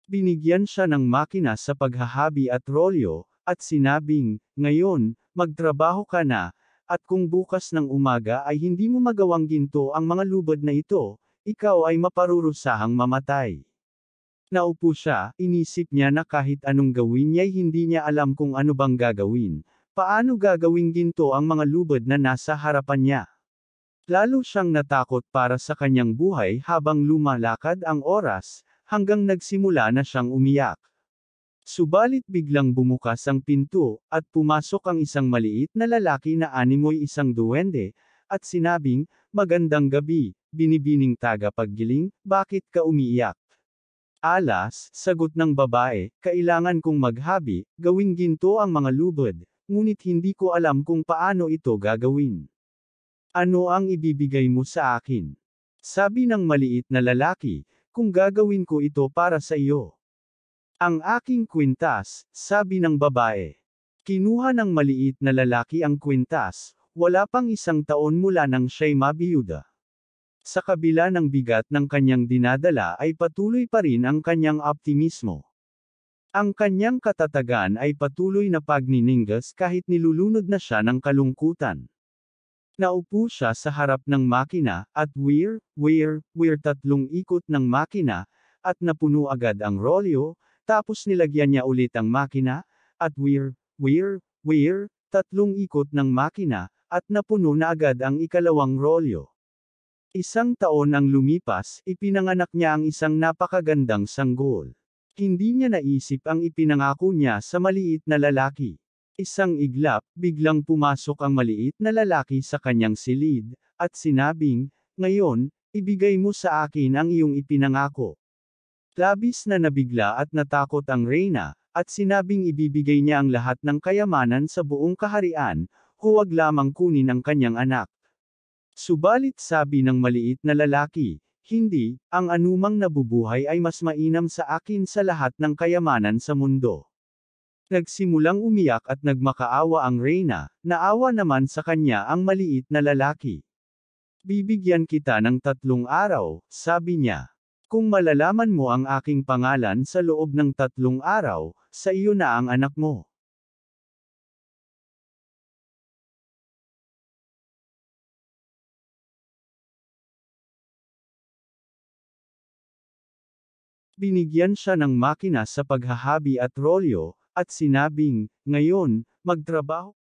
Binigyan siya ng makina sa paghahabi at rolyo, at sinabing, "Ngayon, magtrabaho ka na, at kung bukas ng umaga ay hindi mo magawang ginto ang mga lubid na ito, ikaw ay maparurusahang mamatay." Naupo siya, inisip niya na kahit anong gawin niya'y hindi niya alam kung ano bang gagawin. Paano gagawing ginto ang mga lubid na nasa harapan niya? Lalo siyang natakot para sa kanyang buhay habang lumalakad ang oras, hanggang nagsimula na siyang umiyak. Subalit biglang bumukas ang pinto, at pumasok ang isang maliit na lalaki na animoy isang duwende, at sinabing, "Magandang gabi, binibining tagapaggiling, bakit ka umiiyak?" "Alas," sagot ng babae, "kailangan kong maghabi, gawing ginto ang mga lubid, ngunit hindi ko alam kung paano ito gagawin. Ano ang ibibigay mo sa akin?" Sabi ng maliit na lalaki, "Kung gagawin ko ito para sa iyo." "Ang aking kwintas," sabi ng babae. Kinuha ng maliit na lalaki ang kwintas, wala pang 1 taon mula nang siya'y mabiyuda. Sa kabila ng bigat ng kanyang dinadala ay patuloy pa rin ang kanyang optimismo. Ang kanyang katatagan ay patuloy na pagniningas kahit nilulunod na siya ng kalungkutan. Naupo siya sa harap ng makina, at wir, 3 ikot ng makina, at napuno agad ang rolyo, tapos nilagyan niya ulit ang makina, at wir, 3 ikot ng makina, at napuno na agad ang ikalawang rolyo. 1 taon ang lumipas, ipinanganak niya ang isang napakagandang sanggol. Hindi niya naisip ang ipinangako niya sa maliit na lalaki. Isang iglap, biglang pumasok ang maliit na lalaki sa kanyang silid, at sinabing, "Ngayon, ibigay mo sa akin ang iyong ipinangako." Labis na nabigla at natakot ang reyna, at sinabing ibibigay niya ang lahat ng kayamanan sa buong kaharian, huwag lamang kunin ang kanyang anak. Subalit sabi ng maliit na lalaki, "Hindi, ang anumang nabubuhay ay mas mainam sa akin sa lahat ng kayamanan sa mundo." Nagsimulang umiyak at nagmakaawa ang reyna, naawa naman sa kanya ang maliit na lalaki. "Bibigyan kita ng 3 araw," sabi niya. "Kung malalaman mo ang aking pangalan sa loob ng 3 araw, sa iyo na ang anak mo." Binigyan siya ng makina sa paghahabi at rolyo, at sinabing, "Ngayon, magtrabaho